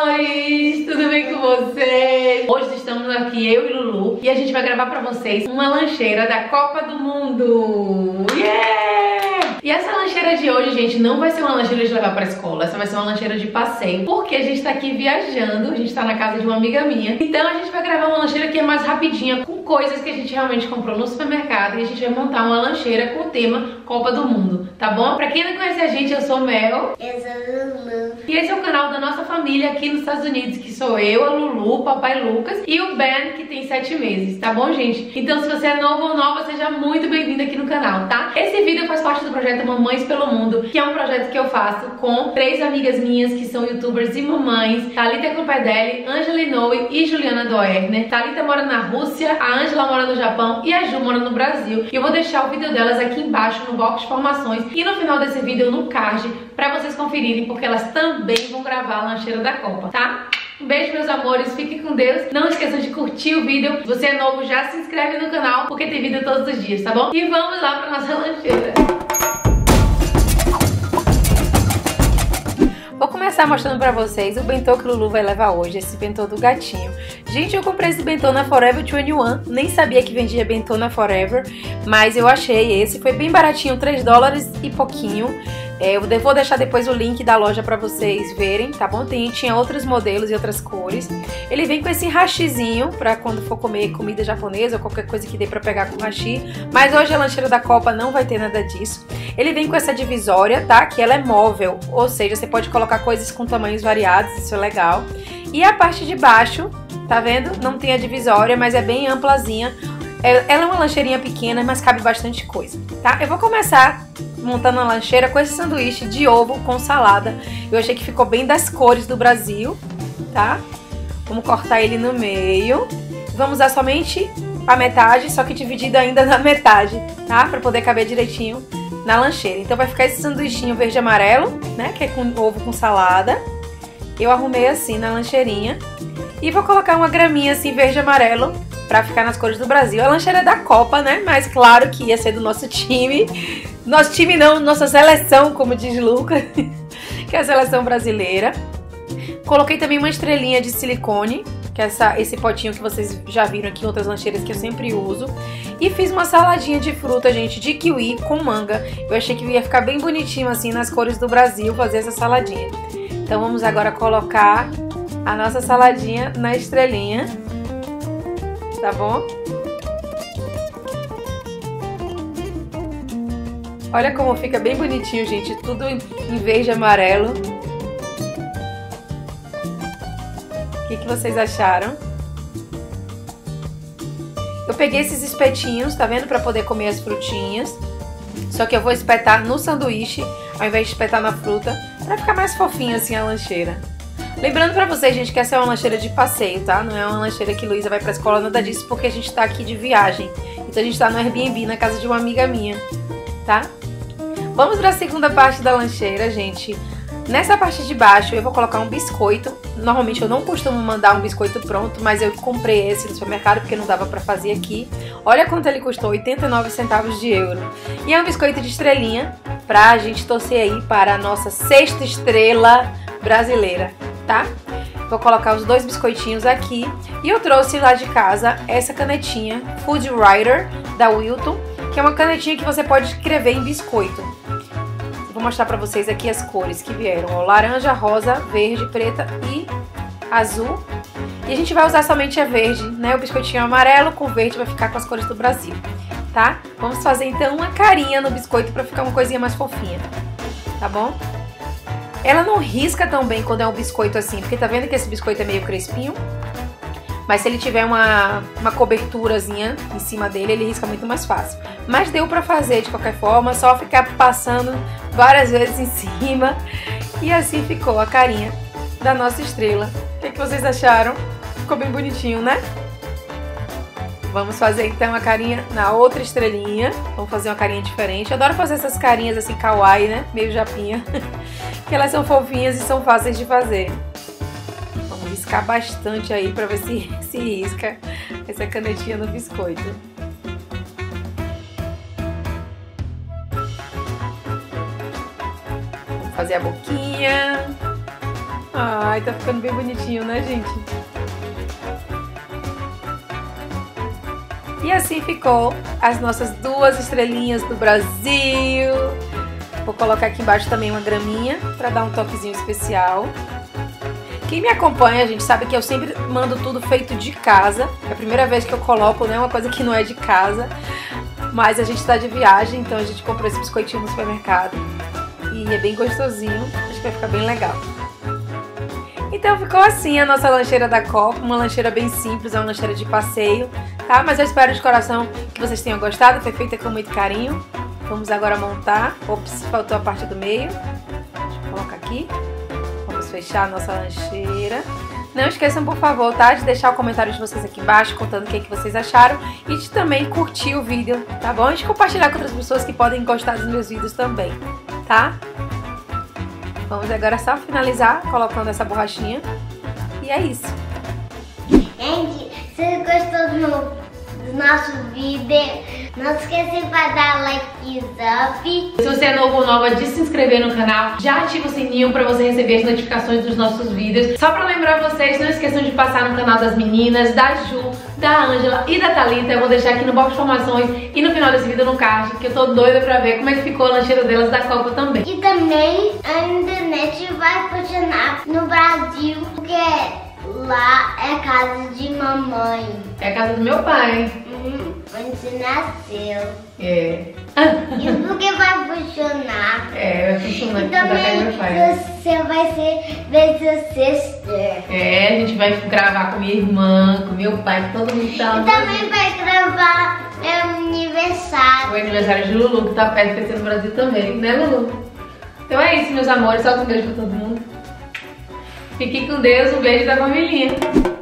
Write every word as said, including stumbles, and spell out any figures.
amores! Tudo bem com vocês? Hoje estamos aqui, eu e Lulu, e a gente vai gravar pra vocês uma lancheira da Copa do Mundo! Yeah! E essa lancheira de hoje, gente, não vai ser uma lancheira de levar pra escola, essa vai ser uma lancheira de passeio, porque a gente tá aqui viajando, a gente tá na casa de uma amiga minha, então a gente vai gravar uma lancheira que é mais rapidinha, com coisas que a gente realmente comprou no supermercado, e a gente vai montar uma lancheira com o tema Copa do Mundo, tá bom? Pra quem não conhece a gente, eu sou Mel. Eu sou Lulu. E esse é o canal da nossa família aqui nos Estados Unidos, que sou eu, a Lulu, o papai Lucas e o Ben, que tem sete meses, tá bom, gente? Então, se você é novo ou nova, seja muito bem-vindo aqui no canal, tá? Esse vídeo faz parte do projeto Mamães pelo Mundo, que é um projeto que eu faço com três amigas minhas, que são youtubers e mamães, Thalita Clupadelli, Angela Inoue e Juliana Doerner. Thalita mora na Rússia, a Angela mora no Japão e a Ju mora no Brasil. E eu vou deixar o vídeo delas aqui embaixo no box de informações e no final desse vídeo no card, pra vocês conferirem, porque elas também vão gravar a lancheira da Copa, tá? Um beijo, meus amores, fiquem com Deus. Não esqueçam de curtir o vídeo. Se você é novo, já se inscreve no canal, porque tem vídeo todos os dias, tá bom? E vamos lá pra nossa lancheira. Vou começar mostrando pra vocês o bentô que o Lulu vai levar hoje, esse bentô do gatinho. Gente, eu comprei esse bentô na Forever vinte e um, nem sabia que vendia bentô na Forever, mas eu achei esse, foi bem baratinho, três dólares e pouquinho. É, eu vou deixar depois o link da loja pra vocês verem, tá bom? Tem, tinha outros modelos e outras cores. Ele vem com esse hashizinho pra quando for comer comida japonesa ou qualquer coisa que dê pra pegar com hashi. Mas hoje a lancheira da Copa não vai ter nada disso. Ele vem com essa divisória, tá? Que ela é móvel, ou seja, você pode colocar coisas com tamanhos variados, isso é legal. E a parte de baixo, tá vendo? Não tem a divisória, mas é bem amplazinha. Ela é uma lancheirinha pequena, mas cabe bastante coisa, tá? Eu vou começar montando a lancheira com esse sanduíche de ovo com salada. Eu achei que ficou bem das cores do Brasil, tá? Vamos cortar ele no meio. Vamos usar somente a metade, só que dividido ainda na metade, tá? Pra poder caber direitinho na lancheira. Então vai ficar esse sanduichinho verde e amarelo, né? Que é com ovo com salada. Eu arrumei assim na lancheirinha. E vou colocar uma graminha assim verde e amarelo pra ficar nas cores do Brasil. A lancheira é da Copa, né? Mas claro que ia ser do nosso time. Nosso time não, nossa seleção, como diz Lucas, que é a seleção brasileira. Coloquei também uma estrelinha de silicone, que é essa, esse potinho que vocês já viram aqui em outras lancheiras que eu sempre uso. E fiz uma saladinha de fruta, gente, de kiwi com manga. Eu achei que ia ficar bem bonitinho assim nas cores do Brasil fazer essa saladinha. Então vamos agora colocar a nossa saladinha na estrelinha. Tá bom? Olha como fica bem bonitinho, gente. Tudo em verde e amarelo. O que, que vocês acharam? Eu peguei esses espetinhos, tá vendo? Pra poder comer as frutinhas. Só que eu vou espetar no sanduíche, ao invés de espetar na fruta, pra ficar mais fofinha assim a lancheira. Lembrando pra vocês, gente, que essa é uma lancheira de passeio, tá? Não é uma lancheira que Luísa vai pra escola, nada disso, porque a gente tá aqui de viagem. Então a gente tá no Airbnb, na casa de uma amiga minha, tá? Vamos pra segunda parte da lancheira, gente. Nessa parte de baixo eu vou colocar um biscoito. Normalmente eu não costumo mandar um biscoito pronto, mas eu comprei esse no supermercado porque não dava pra fazer aqui. Olha quanto ele custou, oitenta e nove centavos de euro. E é um biscoito de estrelinha pra gente torcer aí para a nossa sexta estrela brasileira, tá? Vou colocar os dois biscoitinhos aqui. E eu trouxe lá de casa essa canetinha Food Writer da Wilton, que é uma canetinha que você pode escrever em biscoito. Vou mostrar pra vocês aqui as cores que vieram, ó, laranja, rosa, verde, preta e azul. E a gente vai usar somente a verde, né? O biscoitinho amarelo com verde vai ficar com as cores do Brasil, tá? Vamos fazer então uma carinha no biscoito pra ficar uma coisinha mais fofinha, tá bom? Ela não risca tão bem quando é um biscoito assim, porque tá vendo que esse biscoito é meio crespinho? Mas se ele tiver uma, uma coberturazinha em cima dele, ele risca muito mais fácil. Mas deu pra fazer de qualquer forma, só ficar passando várias vezes em cima. E assim ficou a carinha da nossa estrela. O que, que vocês acharam? Ficou bem bonitinho, né? Vamos fazer então a carinha na outra estrelinha. Vamos fazer uma carinha diferente. Eu adoro fazer essas carinhas assim kawaii, né? Meio japinha. Que elas são fofinhas e são fáceis de fazer. Vamos riscar bastante aí pra ver se, se risca essa canetinha no biscoito. Vamos fazer a boquinha. Ai, tá ficando bem bonitinho, né, gente? E assim ficou as nossas duas estrelinhas do Brasil. Vou colocar aqui embaixo também uma graminha para dar um toquezinho especial. Quem me acompanha, gente, sabe que eu sempre mando tudo feito de casa. É a primeira vez que eu coloco, né, uma coisa que não é de casa. Mas a gente tá de viagem, então a gente comprou esse biscoitinho no supermercado. E é bem gostosinho, acho que vai ficar bem legal. Então ficou assim a nossa lancheira da Copa, uma lancheira bem simples, é uma lancheira de passeio, tá? Mas eu espero de coração que vocês tenham gostado, foi feita com muito carinho. Vamos agora montar. Ops, faltou a parte do meio. Deixa eu colocar aqui. Vamos fechar a nossa lancheira. Não esqueçam, por favor, tá? De deixar o comentário de vocês aqui embaixo, contando o que, é que vocês acharam. E de também curtir o vídeo, tá bom? E de compartilhar com outras pessoas que podem gostar dos meus vídeos também, tá? Vamos agora só finalizar colocando essa borrachinha. E é isso. Gente, se você gostou do, meu, do nosso vídeo, não esqueça de dar like up. Se você é novo ou nova, de se inscrever no canal. Já ativa o sininho para você receber as notificações dos nossos vídeos. Só para lembrar vocês, não esqueçam de passar no canal das meninas, da Ju, da Ângela e da Thalita. Eu vou deixar aqui no box de informações e no final desse vídeo no card, que eu tô doida pra ver como é que ficou a lancheira delas da Copa também. E também a internet vai funcionar no Brasil, porque lá é a casa de mamãe. É a casa do meu pai. Hum, onde você nasceu. É. Isso porque vai funcionar. É, vai funcionar E aqui da casa do também meu pai. você vai ser ver seu sister. É, a gente vai gravar com minha irmã, com meu pai, com todo mundo tá. E também vai gravar meu aniversário. O aniversário de Lulu, que tá perto, vai ser no Brasil também, né, Lulu? Então é isso, meus amores. Só com um beijo pra todo mundo. Fiquem com Deus, um beijo da família.